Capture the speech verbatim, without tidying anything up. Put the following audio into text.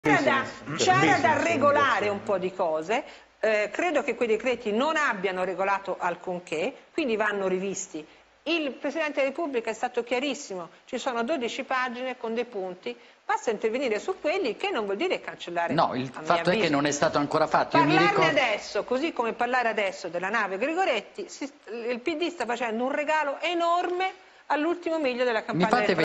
C'era da, c'era da regolare un po' di cose, eh, credo che quei decreti non abbiano regolato alcunché, quindi vanno rivisti. Il Presidente della Repubblica è stato chiarissimo, ci sono dodici pagine con dei punti, basta intervenire su quelli, che non vuol dire cancellare. No, il fatto è che non è stato ancora fatto. Io Parlarne mi ricordo... adesso, così come parlare adesso della nave Gregoretti, si, il P D sta facendo un regalo enorme all'ultimo miglio della campagna elettorale.